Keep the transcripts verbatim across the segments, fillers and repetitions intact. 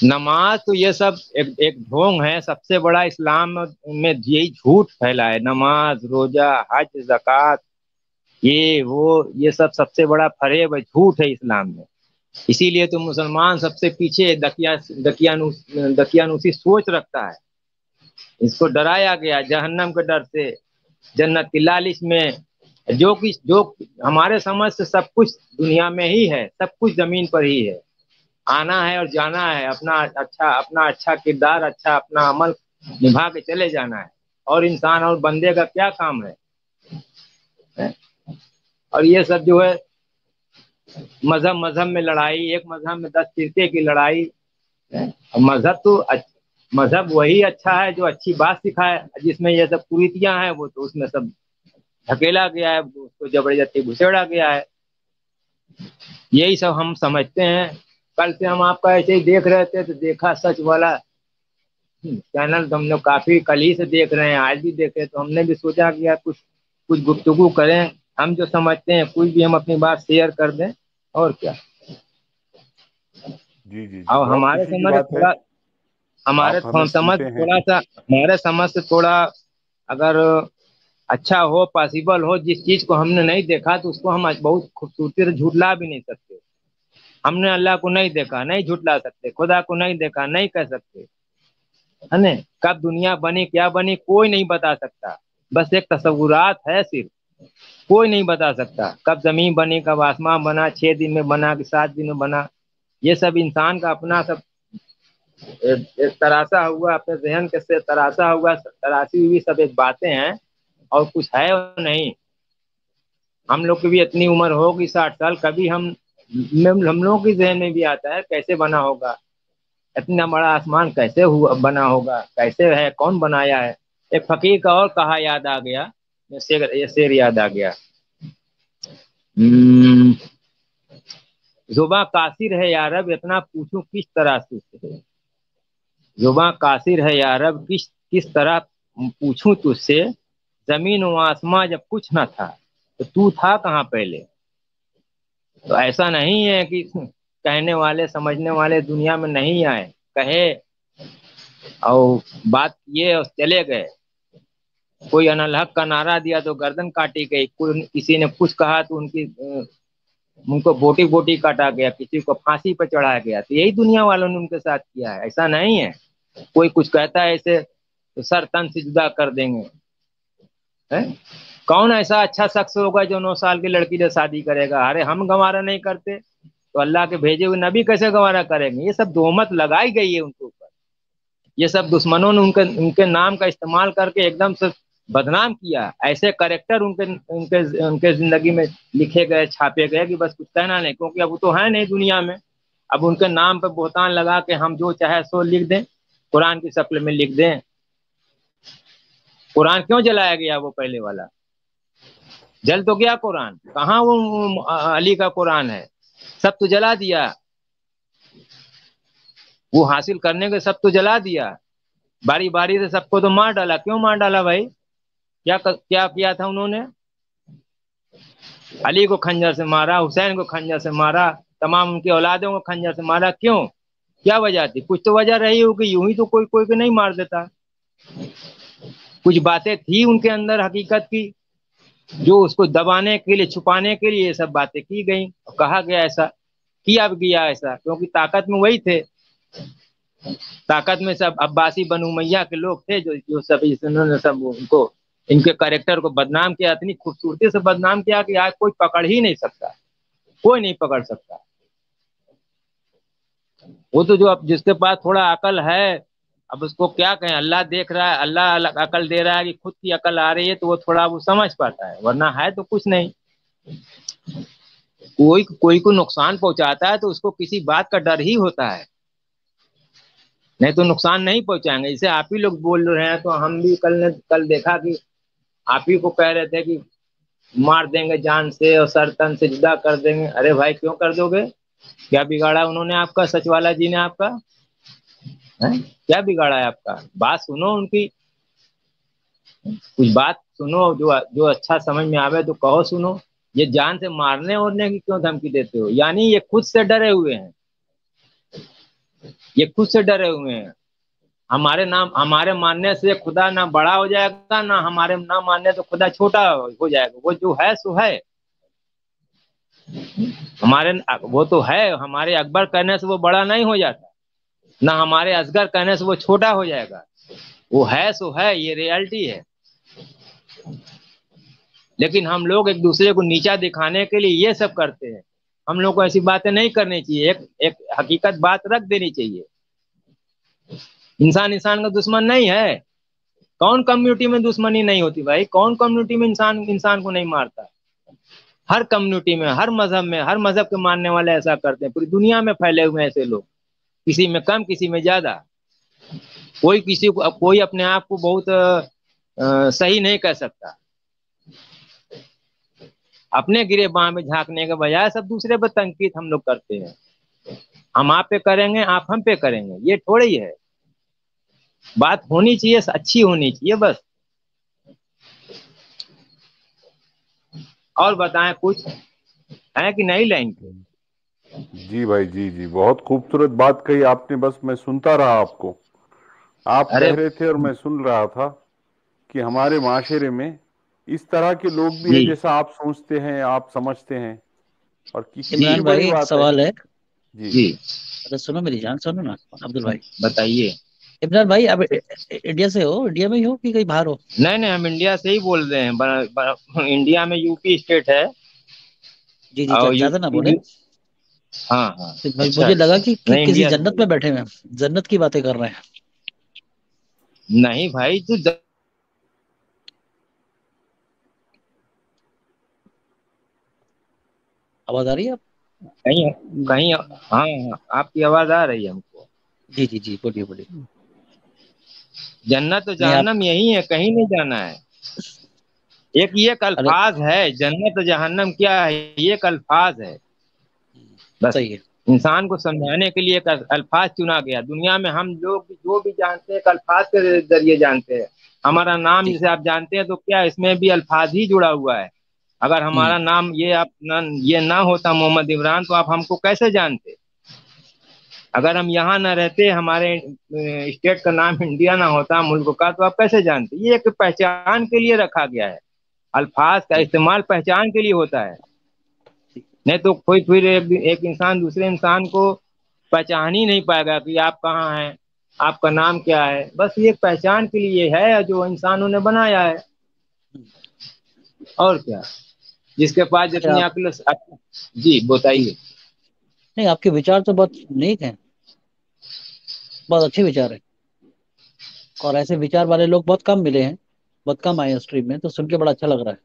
نماز تو یہ سب ایک ایک ڈھونگ ہے، سب سے بڑا اسلام میں یہی جھوٹ پھیلا ہے، نماز، روزہ، حج، زکوٰۃ، یہ وہ یہ سب سب سے بڑا فریب ہے، جھوٹ ہے اسلام میں۔ اسی لیے تو مسلمان سب سے پیچھے دکیا دکیانوسی سوچ رکھتا ہے، اس کو ڈرایا گیا جہنم کے ڈر سے، جنت کی لالچ میں، جو کچھ جو ہمارے سمجھ سے سب کچھ دنیا میں ہی ہے، سب کچھ زمین پر ہی ہے، آنا ہے اور جانا ہے، اپنا اچھا اپنا اچھا کردار، اچھا اپنا عمل نبھا کے چلے جانا ہے، اور انسان اور بندے کا کیا کام ہے؟ اور یہ سب جو ہے مذہب مذہب میں لڑائی، ایک مذہب میں دس فرقے کی لڑائی، مذہب تو مذہب وہی اچھا ہے جو اچھی بات سکھائے، جس میں یہ سب کریتیاں ہیں وہ تو اس میں سب دھکیلا گیا ہے، اس کو زبردستی گھسیڑا گیا ہے، یہی سب ہم سمجھتے ہیں۔ کل سے ہم آپ کا ایسے ہی دیکھ رہے تھے تو دیکھا سچ والا چینل، تو ہم لوگ کافی کل ہی سے دیکھ رہے ہیں، آج بھی دیکھے تو ہم نے بھی سوچا کہ یار کچھ کچھ گفتگو کریں، ہم جو سمجھتے ہیں کوئی بھی ہم اپنی بات شیئر کر دیں، اور کیا۔ جی جی جی، اور بہت ہمارے خوشی کی سمجھ بات ہے، تھوڑا ہمارے آپ ہمیں سمجھ سنتے ہیں۔ تھوڑا سا ہمارے سمجھ سے تھوڑا اگر اچھا ہو، پاسبل ہو، جس چیز کو ہم نے نہیں دیکھا تو اس کو ہم بہت خوبصورتی سے جھٹلا بھی نہیں سکتے۔ ہم نے اللہ کو نہیں دیکھا، نہیں جھٹلا سکتے، خدا کو نہیں دیکھا، نہیں کہہ سکتے، ہے نا؟ کب دنیا بنی، کیا بنی، کوئی نہیں بتا سکتا، بس ایک تصورات ہے صرف، کوئی نہیں بتا سکتا کب زمین بنی، کب آسمان بنا، چھ دن میں بنا کہ سات دن میں بنا، یہ سب انسان کا اپنا سب ایک تراشا ہوا، اپنے ذہن کے سے تراشا ہوا، تراشی ہوئی سب ایک باتیں ہیں، اور کچھ ہے نہیں۔ ہم لوگ کی بھی اتنی عمر ہوگی ساٹھ سال، کبھی ہم ہم لوگوں کی ذہن میں بھی آتا ہے کیسے بنا ہوگا، اتنا بڑا آسمان کیسے ہوا بنا ہوگا، کیسے ہے، کون بنایا ہے۔ ایک فقیر کا اور کہا یاد آ گیا، یہ شعر یاد آ گیا، زباں قاصر ہے یا رب اتنا پوچھوں کس طرح سے، زباں قاصر ہے یا رب کس کس طرح پوچھوں تجھ سے، زمین و آسماں جب کچھ نہ تھا تو تو تھا کہاں پہلے۔ تو ایسا نہیں ہے کہ کہنے والے سمجھنے والے دنیا میں نہیں آئے، کہے اور بات یہ اور چلے گئے، کوئی انالحق کا نعرہ دیا تو گردن کاٹی گئی، کسی نے کچھ کہا تو ان کی ان کو بوٹی بوٹی کاٹا گیا، کسی کو پھانسی پہ چڑھایا گیا، تو یہی دنیا والوں نے ان کے ساتھ کیا ہے۔ ایسا نہیں ہے کوئی کچھ کہتا ہے ایسے تو سر تن سے جدا کر دیں گے۔ کون ایسا اچھا شخص ہوگا جو نو سال کی لڑکی سے شادی کرے گا؟ ارے ہم گوارا نہیں کرتے تو اللہ کے بھیجے ہوئے نبی کیسے گوارا کریں گے؟ یہ سب تہمت لگائی گئی ہے ان کے اوپر، یہ سب دشمنوں نے ان کے ان کے نام کا استعمال کر کے ایک دم سے بدنام کیا، ایسے کریکٹر ان کے ان کے ان کے زندگی میں لکھے گئے، چھاپے گئے کہ بس کچھ کہنا نہیں، کیونکہ اب وہ تو ہے نہیں دنیا میں، اب ان کے نام پہ بہتان لگا کے ہم جو چاہے سو لکھ دیں، قرآن کی شکل میں لکھ دیں۔ قرآن کیوں جلایا گیا؟ وہ پہلے والا جل تو گیا قرآن، کہاں وہ علی کا قرآن ہے؟ سب تو جلا دیا، وہ حاصل کرنے کے سب تو جلا دیا، باری باری سے سب کو تو مار ڈالا۔ کیوں مار ڈالا بھائی؟ کیا کیا کیا تھا انہوں نے؟ علی کو خنجر سے مارا، حسین کو خنجر سے مارا، تمام ان کی اولادوں کو خنجر سے مارا، کیوں؟ کیا وجہ تھی؟ کچھ تو وجہ رہی ہوگی، یوں ہی تو کوئی کوئی کو نہیں مار دیتا، کچھ باتیں تھی ان کے اندر حقیقت کی، جو اس کو دبانے کے لیے، چھپانے کے لیے یہ سب باتیں کی گئیں، کہا گیا ایسا، کیا گیا ایسا، کیونکہ طاقت میں وہی تھے، طاقت میں سب عباسی بنو امیہ کے لوگ تھے، جو جو سب انہوں نے سب ان کو ان کے کریکٹر کو بدنام کیا، اتنی خوبصورتی سے بدنام کیا کہ آج کوئی پکڑ ہی نہیں سکتا، کوئی نہیں پکڑ سکتا۔ وہ تو جو اب جس کے پاس تھوڑا عقل ہے، اب اس کو کیا کہیں، اللہ دیکھ رہا ہے، اللہ عقل دے رہا ہے کہ خود کی عقل آ رہی ہے تو وہ تھوڑا وہ سمجھ پاتا ہے، ورنہ ہے تو کچھ نہیں۔ کوئی کوئی کو نقصان پہنچاتا ہے تو اس کو کسی بات کا ڈر ہی ہوتا ہے، نہیں تو نقصان نہیں پہنچائیں گے۔ جیسے آپ ہی لوگ بول رہے ہیں تو ہم بھی کل نے کل دیکھا کہ آپ ہی کو کہہ رہے تھے کہ مار دیں گے جان سے اور سر تن سے جدا کر دیں گے۔ ارے بھائی کیوں کر دو گے؟ کیا بگاڑا انہوں نے آپ کا؟ سچ والا جی نے آپ کا کیا بگاڑا ہے آپ کا؟ بات سنو ان کی، کچھ بات سنو جو جو اچھا سمجھ میں آوے تو کہو سنو۔ یہ جان سے مارنے اورنے کی کیوں دھمکی دیتے ہو؟ یعنی یہ خود سے ڈرے ہوئے ہیں، یہ خود سے ڈرے ہوئے ہیں. ہمارے نام ہمارے ماننے سے خدا نہ بڑا ہو جائے گا، نہ ہمارے نہ ماننے سے خدا چھوٹا ہو جائے گا. وہ جو ہے سو ہے. ہمارے وہ تو ہے، ہمارے اکبر کہنے سے وہ بڑا نہیں ہو جاتا، نہ ہمارے اصغر کہنے سے وہ چھوٹا ہو جائے گا. وہ ہے سو ہے، یہ ریالٹی ہے. لیکن ہم لوگ ایک دوسرے کو نیچا دکھانے کے لیے یہ سب کرتے ہیں. ہم لوگ کو ایسی باتیں نہیں کرنی چاہیے. ایک ایک حقیقت بات رکھ دینی چاہیے. انسان انسان کا دشمن نہیں ہے. کون کمیونٹی میں دشمنی نہیں ہوتی بھائی؟ کون کمیونٹی میں انسان انسان کو نہیں مارتا؟ ہر کمیونٹی میں، ہر مذہب میں، ہر مذہب کے ماننے والے ایسا کرتے ہیں. پوری دنیا میں پھیلے ہوئے ہیں ایسے لوگ، کسی میں کم کسی میں زیادہ. کوئی کسی کو کوئی اپنے آپ کو بہت صحیح نہیں کہہ سکتا. اپنے گرے باں میں جھانکنے کے بجائے سب دوسرے پہ تنقید ہم لوگ کرتے ہیں. ہم آپ پہ کریں گے، آپ ہم پہ کریں گے، یہ تھوڑی ہے. بات ہونی چاہیے، اچھی ہونی چاہیے بس. اور بتائیں کچھ ہے کہ نہیں لائن پہ؟ جی بھائی، جی جی بہت خوبصورت بات کہی آپ نے. بس میں سنتا رہا آپ کو. آپ ارے کہہ رہے تھے اور میں سن رہا تھا کہ ہمارے معاشرے میں اس طرح کے لوگ بھی ہیں جی جیسا آپ سوچتے ہیں، آپ سمجھتے ہیں. اور کسی جی کی عمران بڑی بھائی ایک بات ہے. سوال ہے. جی جی ارے سنو میری جان، سنو نا عبدل بھائی. بتائیے. عمران بھائی اب انڈیا سے ہو؟ انڈیا میں ہی ہو کہ کہیں باہر ہو؟ نہیں نہیں، ہم انڈیا سے ہی بول رہے ہیں. انڈیا میں یو پی اسٹیٹ ہے. جی جی، اور یو زیادہ نہ بولے. یو ہاں ہاں. اچھا مجھے لگا اچھا، کہ کہ نہیں کسی انڈیا سے جنت بول میں رہے بیٹھے ہوئے ہیں، جنت کی باتیں کر رہے ہیں. نہیں بھائی، تو آواز آ رہی ہے آپ؟ کہیں کہیں. ہاں ہاں، آپ کی آواز آ رہی ہے ہم کو. جی جی جی، بولیے بولیے. جنت و نہیں آپ، جہنم یہی ہے، کہیں نہیں جانا ہے. ایک یہ ایک ارے الفاظ ہے. جنت و جہنم کیا ہے؟ یہ ایک الفاظ ہے بس. صحیح ہے. انسان کو سمجھانے کے لیے ایک الفاظ چنا گیا. دنیا میں ہم لوگ جو بھی جانتے ہیں ایک الفاظ کے ذریعے جانتے ہیں. ہمارا نام جی. جسے آپ جانتے ہیں تو کیا اس میں بھی الفاظ ہی جڑا ہوا ہے. اگر ہوں ہمارا نام یہ آپ یہ نہ ہوتا محمد عمران، تو آپ ہم کو کیسے جانتے؟ اگر ہم یہاں نہ رہتے، ہمارے اسٹیٹ کا نام انڈیا نہ ہوتا ملک کا، تو آپ کیسے جانتے؟ یہ ایک پہچان کے لیے رکھا گیا ہے. الفاظ کا جی استعمال پہچان کے لیے ہوتا ہے. جی. نہیں تو کوئی پھر ایک انسان دوسرے انسان کو پہچان ہی نہیں پائے گا کہ آپ کہاں ہیں، آپ کا نام کیا ہے. بس یہ پہچان کے لیے ہے جو انسانوں نے بنایا ہے. ہوں. اور کیا. جس کے پاس ارے جتنی آپ، عقل. جی جی بتائیے. نہیں، آپ کے وچار تو بہت نیک ہیں، بہت اچھے وچار ہیں. اور ایسے وچار والے لوگ بہت کم ملے ہیں، بہت کم آئے اسٹریم میں. تو سن کے بڑا اچھا لگ رہا ہے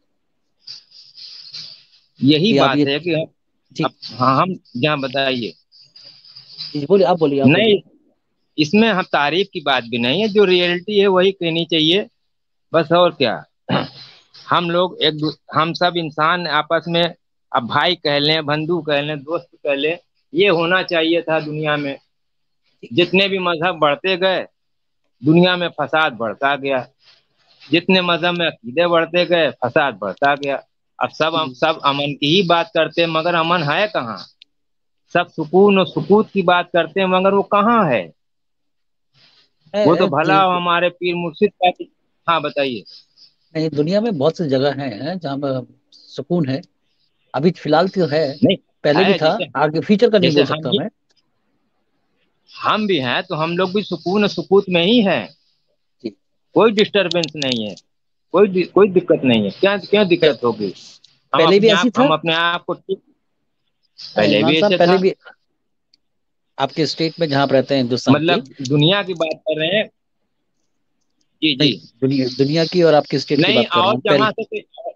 یہی کہ آپ بات یہ. ہے کہ جی اب ہاں ہم جہاں بتائیے. جی بولیے، آپ بولیے، آپ بولیے. نہیں، اس میں ہم تعریف کی بات بھی نہیں ہے. جو ریئلٹی ہے وہی کہنی چاہیے بس. اور کیا. ہم لوگ ایک ہم سب انسان آپس میں اب بھائی کہہ لیں، بندو کہہ لیں، دوست کہہ لیں، یہ ہونا چاہیے تھا دنیا میں. جتنے بھی مذہب بڑھتے گئے، دنیا میں فساد بڑھتا گیا. جتنے مذہب میں عقیدے بڑھتے گئے، فساد بڑھتا گیا. اب سب جی سب امن کی ہی بات کرتے، مگر امن ہے کہاں؟ سب سکون و سکوت کی بات کرتے ہیں، مگر وہ کہاں ہے؟ وہ تو بھلا ہمارے پیر مرشد کا. ہاں بتائیے. نہیں، دنیا میں بہت سی جگہ ہیں جہاں پر سکون ہے. ابھی فی الحال تو ہے، نہیں پہلے بھی ہے. تھا، جیسے آگے فیوچر کا نہیں جیسے بول ہم سکتا بھی میں. ہم بھی ہیں تو ہم لوگ بھی سکون و سکوت میں ہی ہیں. جی. کوئی ڈسٹربینس نہیں ہے، کوئی کوئی دقت نہیں ہے. کیا کیا دقت ہوگی؟ ہم پہلے بھی اپنے ایسی آپ تھا. ہم اپنے آپ کو ٹھیک. پہلے بھی عمران صاحب، ایسے پہلے تھا. بھی آپ کے اسٹیٹ میں جہاں آپ رہتے ہیں ہندوستان کی. مطلب دنیا کی بات کر رہے ہیں. جی نہیں، جی. دنیا دنیا کی اور آپ کے اسٹیٹ کی نہیں بات کر رہا اور ہوں پہلے. جگہ سے تو-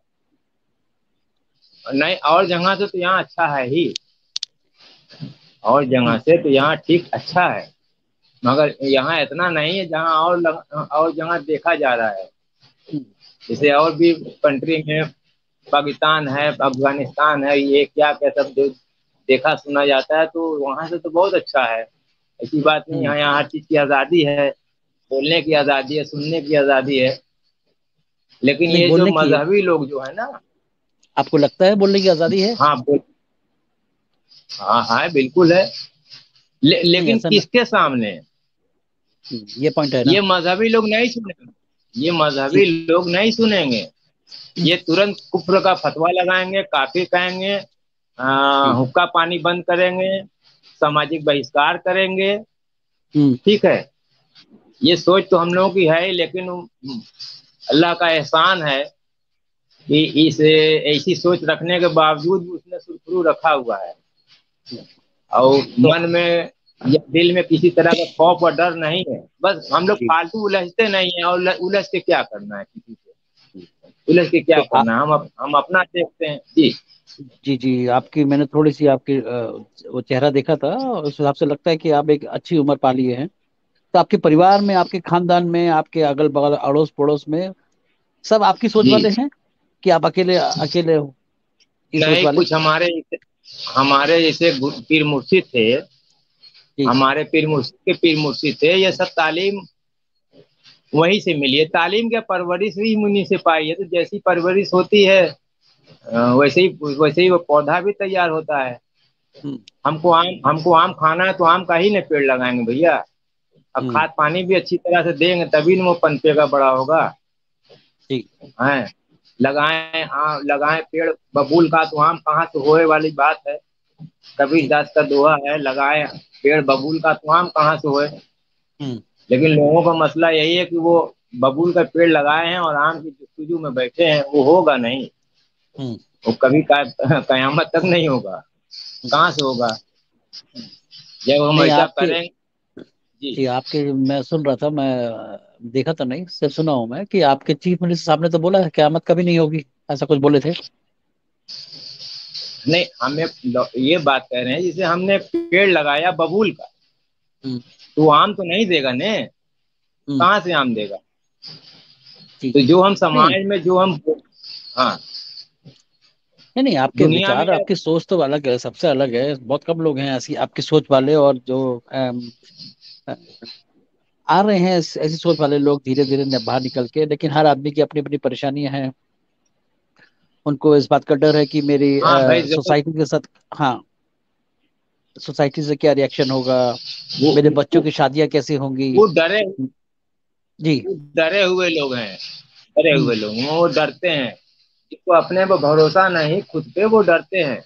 نہیں اور جگہ سے تو یہاں اچھا ہے ہی. اور جگہ ہوں، سے تو یہاں ٹھیک اچھا ہے، مگر یہاں اتنا نہیں ہے جہاں اور اور جگہ دیکھا جا رہا ہے. ہوں. جیسے اور بھی کنٹری میں پاکستان ہے، افغانستان ہے، یہ کیا کیا سب دیکھا سنا جاتا ہے. تو وہاں سے تو بہت اچھا ہے. ایسی بات نہیں. ہوں. یہاں یہاں ہر چیز کی آزادی ہے، بولنے کی آزادی ہے، سننے کی آزادی ہے. لیکن نہیں، یہ جو بولنے کی ہے. مذہبی لوگ جو ہے نا. آپ کو لگتا ہے بولنے کی آزادی ہے؟ ہاں بول ہاں ہاں بالکل ہے. ले, नहीं लेकिन ऐसा न, किसके सामने? हम्म, ये पॉइंट है ना। ये मजहबी लोग नहीं सुनेंगे, ये मजहबी जी लोग नहीं सुनेंगे। ये तुरंत कुफ्र का फतवा लगाएंगे, काफिर कहेंगे, आ, जी हुक्का पानी बंद करेंगे, सामाजिक बहिष्कार करेंगे। हम्म ठीक है, ये सोच तो हम लोगों की है ही, लेकिन अल्लाह का एहसान है कि इस ऐसी सोच रखने के बावजूद भी उसने सुरखरू रखा हुआ है, और तो मन में या दिल में किसी तरह का खौफ और डर नहीं है। बस हम लोग जी फालतू उलझते नहीं है, और उलझ उलझ के क्या करना है, किसी से उलझ के क्या तो आ, करना है, हम अप, हम अपना देखते हैं जी। जी जी आपकी मैंने थोड़ी सी आपकी अ, वो चेहरा देखा था, और उस हिसाब से लगता है कि आप एक अच्छी उम्र पा लिए हैं। तो आपके परिवार में, आपके खानदान में, आपके अगल बगल अड़ोस पड़ोस में सब आपकी सोच जी वाले हैं, कि आप अकेले अकेले हो ये सोच नहीं, वाले? कुछ हमारे हमारे जैसे गु- पीर मुर्शिद थे, जी हमारे पीर मुर्शिद के पीर मुर्शिद थे, ये सब तालीम वहीं से मिली है। तालीम क्या, परवरिश भी मुनि से पाई है। तो जैसी परवरिश होती है, अ, वैसे ही वैसे ही वो पौधा भी तैयार होता है। हम्म हमको आम हमको आम खाना है तो आम का ही ना पेड़ लगाएंगे भैया। अब हम्म खाद पानी भी अच्छी तरह से देंगे तभी न वो पनपेगा, बड़ा होगा। जी हैं, लगाएं आम, लगाएं पेड़ बबूल का तो आम कहाँ से होए वाली बात है। कबीर जी दास का दोहा है, लगाएं पेड़ बबूल का तो आम कहाँ से होए। हम्म लेकिन लोगों का मसला यही है कि वो बबूल का पेड़ लगाए हैं और आम की जस्तजू में बैठे हैं, वो होगा नहीं। हम्म वो कभी कयामत तक नहीं होगा। हम्म, कहाँ से होगा हम्म। जब हम नहीं ऐसा आपके करेंगे जी। जी आपके मैं सुन रहा था, मैं अ, देखा तो नहीं, सिर्फ सुना हूं मैं कि आपके चीफ मिनिस्टर साहब ने तो बोला है क़यामत कभी नहीं होगी, ऐसा कुछ बोले थे। नहीं, हमें ये बात कह रहे हैं, जैसे हमने पेड़ लगाया बबूल का, हम्म तो वो आम तो नहीं देगा ने। हम्म कहाँ से आम देगा? जी तो जी जो हम नहीं समाज में जो हम हाँ नहीं नहीं आपके दुनिया में विचार, आपकी सोच तो अलग है, सबसे अलग है। बहुत कम लोग हैं ऐसी आपकी सोच वाले, और जो अम, अ, आ रहे हैं ऐस- ऐसी सोच वाले लोग धीरे धीरे बाहर निकल के। लेकिन हर आदमी की अपनी अपनी परेशानियां हैं। उनको इस बात का डर है कि मेरी हाँ भाई जरूर। सोसाइटी के साथ, हाँ, सोसाइटी से क्या रिएक्शन होगा, वो, मेरे बच्चों वो, की शादियां कैसे होंगी। वो डरे जी वो डरे हुए लोग हैं, डरे हम्म हुए लोग वो डरते हैं। जिसको अपने पर भरोसा नहीं खुद पे, वो डरते हैं,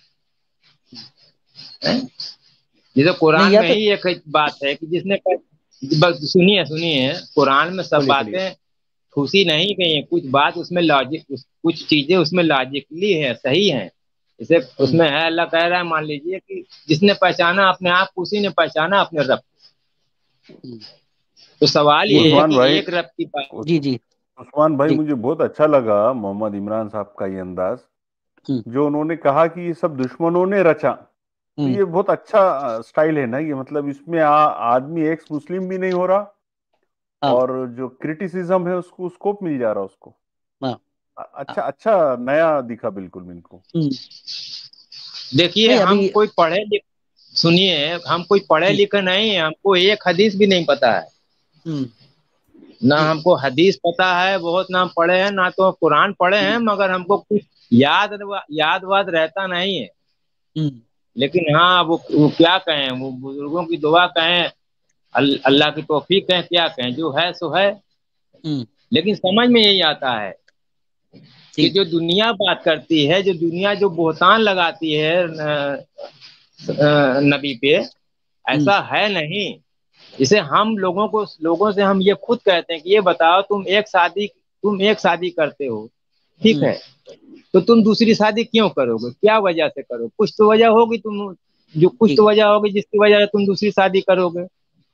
हैं? जैसे नहीं कुरान या में तो ही एक बात है कि जिसने बस सुनिए सुनिए, कुरान में सब बोलिए बोलिए। बातें ठूसी नहीं गई हैं। कुछ बात उसमें लॉजिक, कुछ चीजें उसमें लॉजिकली है, सही है। जैसे हम्म उसमें है, अल्लाह कह रहा है, मान लीजिए कि जिसने पहचाना अपने आप को, उसी ने पहचाना अपने रब को। हम्म, तो सवाल ये ये है उस्मान कि भाई, एक रब की पा- उस, जी जी उस्मान भाई जी मुझे बहुत अच्छा लगा मोहम्मद इमरान साहब का ये अंदाज, हम्म जो उन्होंने कहा कि ये सब दुश्मनों ने रचा। तो हम्म ये बहुत अच्छा स्टाइल है ना ये, मतलब इसमें आ, आदमी एक्स मुस्लिम भी नहीं हो रहा, हाँ और जो क्रिटिसिज्म है उसको स्कोप मिल जा रहा उसको। हाँ अ- हाँ, अच्छा अच्छा नया दिखा बिल्कुल मेरे को। हम्म देखिए, नहीं हम अभी कोई पढ़े लिख सुनिए, हम कोई पढ़े हम्म लिखे नहीं है, हमको एक हदीस भी नहीं पता है। हम्म ना जी हमको हदीस पता है बहुत, ना हम पढ़े हैं, ना तो कुरान पढ़े हैं, हम्म मगर हमको कुछ याद याद वाद रहता नहीं है। हम्म लेकिन हाँ, वो, वो क्या कहें, वो बुजुर्गों की दुआ कहें, अल, अल्लाह की तौफीक कहें, क्या कहें, जो है सो है। हम्म लेकिन समझ में यही आता है कि जी जो दुनिया बात करती है, जो दुनिया जो बोहतान लगाती है अ, अ, नबी पे, हम्म ऐसा है नहीं। इसे हम लोगों को लोगों से हम ये खुद कहते हैं कि ये बताओ, तुम एक शादी तुम एक शादी करते हो, ठीक हम्म है, तो तुम दूसरी शादी क्यों करोगे? क्या वजह से करो? कुछ तो वजह होगी, तुम जो कुछ जी तो वजह होगी जिसकी वजह से तुम दूसरी शादी करोगे।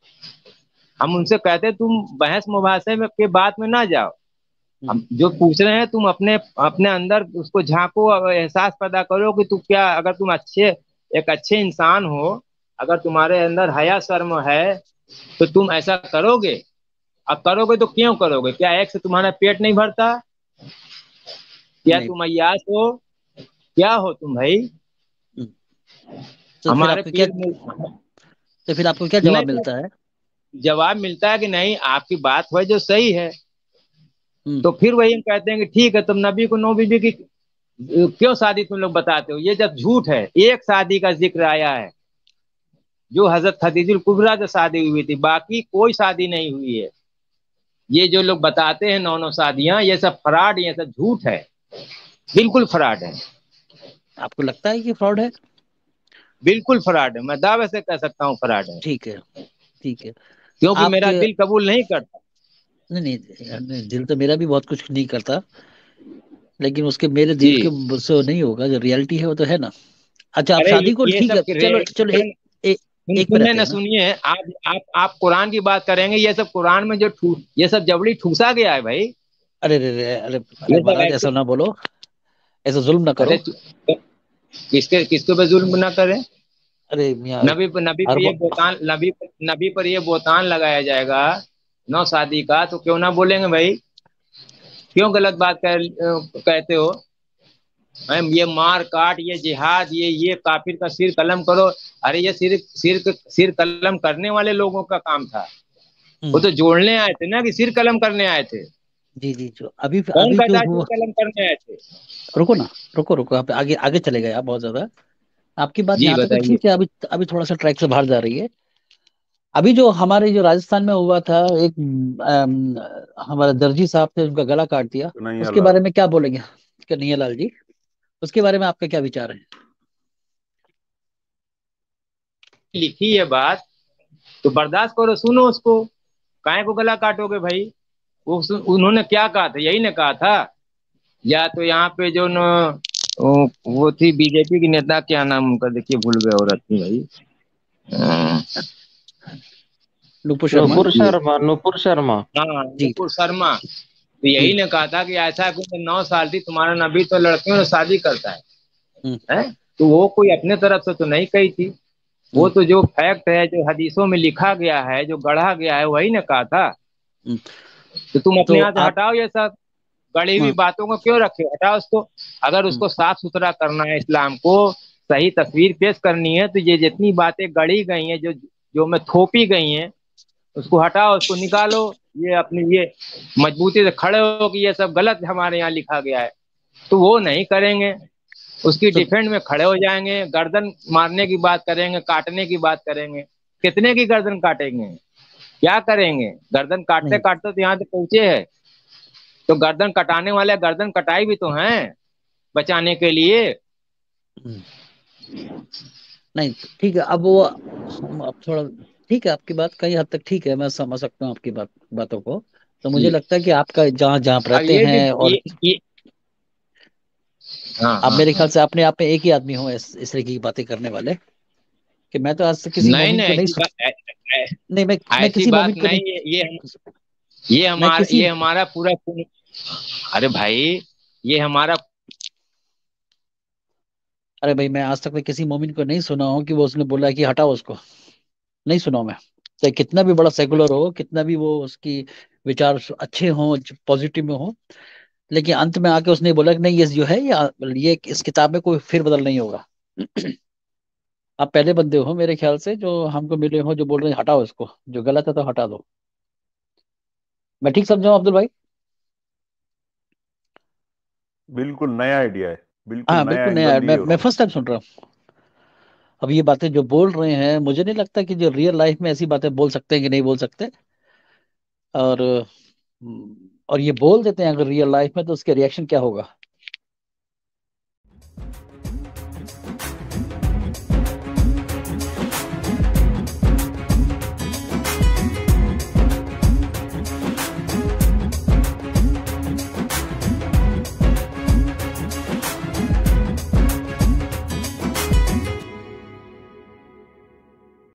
हम उनसे कहते हैं तुम बहस मुबासे में के बात में ना जाओ। हम्म हम जो पूछ रहे हैं, तुम अपने अपने अंदर उसको झांको और एहसास पैदा करो कि तू क्या, अगर तुम अच्छे एक अच्छे इंसान हो, अगर तुम्हारे अंदर हया शर्म है, तो तुम ऐसा करोगे। अब करोगे तो क्यों करोगे? क्या एक से तुम्हारा पेट नहीं भरता? क्या नहीं तुम अय्यास हो? क्या हो तुम भाई? हम्म तो फिर हमारे आपको क्या पीर मु- तो फिर आपको क्या जवाब नहीं, मिलता है? जवाब मिलता है कि नहीं, आपकी बात है जो सही है। हम्म तो फिर वही हम कहते हैं कि ठीक है, तुम नबी को नौ बीबी की क्यों शादी तुम लोग बताते हो? ये जब झूठ है, एक शादी का जिक्र आया है, جو حضرت خدیجہ الکبریٰ سے شادی ہوئی تھی، باقی کوئی شادی نہیں ہوئی ہے. یہ جو لوگ بتاتے ہیں نو نو شادیاں، یہ سب فراڈ، یہ سب جھوٹ ہے، بالکل فراڈ ہے. آپ کو لگتا ہے کہ فراڈ ہے؟ بالکل فراڈ ہے، میں دعوے سے کہہ سکتا ہوں فراڈ ہے. ٹھیک ہے ٹھیک ہے. کیونکہ آپ میرا کے دل قبول نہیں کرتا. نہیں نہیں دل تو میرا بھی بہت کچھ نہیں کرتا، لیکن اس کے میرے دل جی کے سے نہیں ہوگا، جو ریئلٹی ہے وہ تو ہے نا. اچھا آپ ارے شادی کو یہ ٹھیک ہے، سب چلو چلو ایک ایک پہ سننے رہتے نہ ہیں نا. سنیے آپ آپ آپ قرآن کی بات کریں گے، یہ سب قرآن میں جو یہ سب جبڑی ٹھوسا گیا ہے بھائی. ارے ارے ارے ارے یہ سب مہاراج ایسے ایسا نہ بولو، ایسا ظلم نہ کرو. ارے کس کے کس کے پہ ظلم نہ کریں. ارے میاں نبی نبی ہر پر یہ بہتان نبی نبی پر یہ بہتان لگایا جائے گا نو شادی کا، تو کیوں نہ بولیں گے بھائی؟ کیوں غلط بات کہتے ہو؟ یہ مار کاٹ، یہ جہاد، یہ یہ کافر کا سر قلم کرو. ارے یہ سر سر سر قلم کرنے والے لوگوں کا کام تھا، وہ تو جوڑنے آئے تھے نا، کہ سر قلم کرنے آئے تھے. جی جی جو ابھی کون ابھی جو کہتا ہے ہوا. سر قلم کرنے آئے تھے؟ رکو نا رکو رکو آپ آگے آگے چلے گئے آپ بہت زیادہ. آپ کی بات جی یہاں تک تو بتائیے. ٹھیک ہے، ابھی ابھی تھوڑا سا ٹریک سے باہر جا رہی ہے. ابھی جو ہمارے جو راجستھان میں ہوا تھا، ایک ہمارے درجی صاحب نے ان کا گلا کاٹ دیا، اس کنہیا کے لال. بارے میں کیا بولیں گے کنہیا لال جی؟ اس کے بارے میں آپ کا کیا وچار ہے؟ لکھی ہے بات تو برداشت کرو، سنو اس کو. کائیں کو گلا کاٹو گے بھائی؟ وہ انہوں نے کیا کہا تھا؟ یہی نے کہا تھا. یا تو یہاں پہ جو وہ تھی بی جے پی کی نیتا، کیا نام ان کا دیکھیے بھول گئے، عورت تھی بھائی. نپور شرما. نوپور شرما نوپور شرما ہاں جی نپور شرما. تو جی یہی نے کہا تھا کہ ایسا کہ نو سال تھی تمہارا نبی تو لڑکیوں سے شادی کرتا ہ ہے. تو وہ کوئی اپنے طرف سے تو نہیں کہی تھی، ہ وہ تو جو فیکٹ ہے، جو حدیثوں میں لکھا گیا ہے، جو گڑھا گیا ہے، وہی نے کہا تھا. ہ تو تم اپنے تو یہاں سے آپ ہٹاؤ یہ سب گڑھی ہوئی ہ باتوں کو، کیوں رکھے؟ ہٹاؤ اس کو. اگر اس ہ کو صاف ستھرا کرنا ہے، اسلام کو صحیح تصویر پیش کرنی ہے، تو یہ جتنی باتیں گڑھی گئی ہیں، جو جو میں تھوپی گئی ہیں، اس کو ہٹاؤ، اس کو نکالو. یہ اپنی یہ مضبوطی سے کھڑے ہو کہ یہ سب غلط ہمارے یہاں لکھا گیا ہے. تو وہ نہیں کریں گے، اس کی تو ڈیفینڈ میں کھڑے ہو جائیں گے، گردن مارنے کی بات کریں گے، کاٹنے کی بات کریں گے. کتنے کی گردن کاٹیں گے؟ کیا کریں گے؟ گردن کاٹتے نہیں کاٹتے تو یہاں سے پہنچے ہیں. تو گردن کٹانے والے گردن کٹائی بھی تو ہیں بچانے کے لیے. ہ نہیں ٹھیک ہے. اب وہ اب تھوڑا ٹھیک ہے، آپ کی بات کئی حد تک ٹھیک ہے، میں سمجھ سکتا ہوں آپ کی بات باتوں کو. تو مجھے جی لگتا ہے کہ آپ کا جہاں جہاں آپ اب رہتے یہ بھی ہیں، اور یہ, یہ ہاں آپ ہاں میرے ہاں خیال سے اپنے آپ میں ایک ہی آدمی ہوں اس اس طرح کی باتیں کرنے والے، کہ میں تو آج تک کسی نہیں مومن نہیں کو ایسی سن بات نہیں میں میں ایسی کسی بات مومن کو نہیں ہے. یہ یہ میں ہمارا کسی یہ ہمارا پورا. ارے بھائی یہ ہمارا. ارے بھائی میں آج تک میں کسی مومن کو نہیں سنا ہوں کہ وہ اس نے بولا کہ ہٹاؤ اس کو، نہیں سنا ہوں میں. چاہے کتنا بھی بڑا سیکولر ہو، کتنا بھی وہ اس کی وچار اچھے ہوں، پازیٹیو میں ہوں، لیکن انت میں آ کے اس نے بولا کہ نہیں یہ جو ہے یہ اس کتاب میں کوئی پھر بدل نہیں ہوگا. آپ پہلے بندے ہو میرے خیال سے جو ہم کو ملے ہو جو بول رہے ہیں ہٹاؤ اس کو، جو غلط ہے تو ہٹا دو. میں ٹھیک سمجھا ہوں عبدل بھائی؟ بالکل نیا آئیڈیا ہے، بالکل ہاں نیا بالکل نیا ہے. اینگل میں لیے میں انہوں نے. فرسٹ ٹائم سن رہا ہوں. اب یہ باتیں جو بول رہے ہیں، مجھے نہیں لگتا کہ جو ریئل لائف میں ایسی باتیں بول سکتے ہیں کہ نہیں بول سکتے. اور اور یہ بول دیتے ہیں اگر ریئل لائف میں، تو اس کے ریئیکشن کیا ہوگا؟